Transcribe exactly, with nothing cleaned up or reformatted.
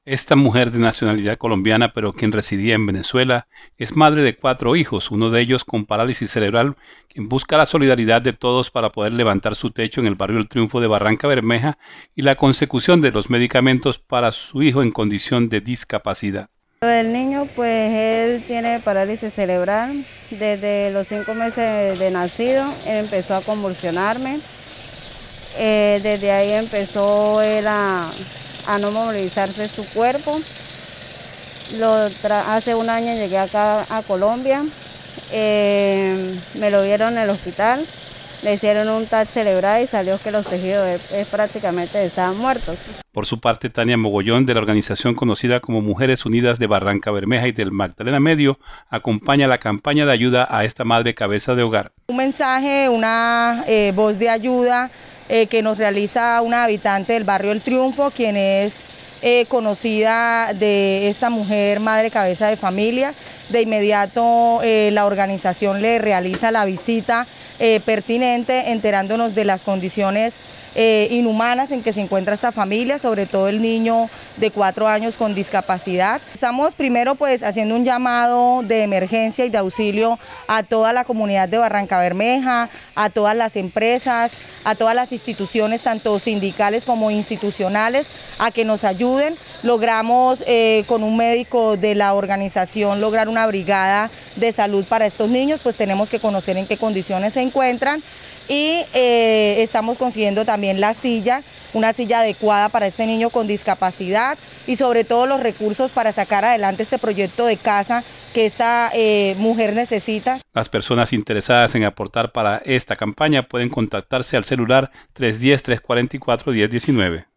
Esta mujer de nacionalidad colombiana, pero quien residía en Venezuela, es madre de cuatro hijos, uno de ellos con parálisis cerebral, quien busca la solidaridad de todos para poder levantar su techo en el barrio El Triunfo de Barrancabermeja y la consecución de los medicamentos para su hijo en condición de discapacidad. El niño, pues él tiene parálisis cerebral. Desde los cinco meses de nacido, él empezó a convulsionarme. Eh, desde ahí empezó él a, a no movilizarse su cuerpo. Lo hace un año llegué acá a Colombia, eh, me lo vieron en el hospital, le hicieron un T A C cerebral y salió que los tejidos es, es prácticamente estaban muertos. Por su parte, Tania Mogollón, de la organización conocida como Mujeres Unidas de Barrancabermeja y del Magdalena Medio, acompaña la campaña de ayuda a esta madre cabeza de hogar. Un mensaje, una eh, voz de ayuda eh, que nos realiza una habitante del barrio El Triunfo, quien es eh, conocida de esta mujer madre cabeza de familia. De inmediato eh, la organización le realiza la visita eh, pertinente, enterándonos de las condiciones Eh, inhumanas en que se encuentra esta familia, sobre todo el niño de cuatro años con discapacidad. Estamos primero pues haciendo un llamado de emergencia y de auxilio a toda la comunidad de Barrancabermeja, a todas las empresas, a todas las instituciones, tanto sindicales como institucionales, a que nos ayuden. Logramos eh, con un médico de la organización lograr una brigada de salud para estos niños, pues tenemos que conocer en qué condiciones se encuentran. Y eh, estamos consiguiendo también la silla, una silla adecuada para este niño con discapacidad y sobre todo los recursos para sacar adelante este proyecto de casa que esta eh, mujer necesita. Las personas interesadas en aportar para esta campaña pueden contactarse al celular tres uno cero, tres cuatro cuatro, uno cero uno nueve.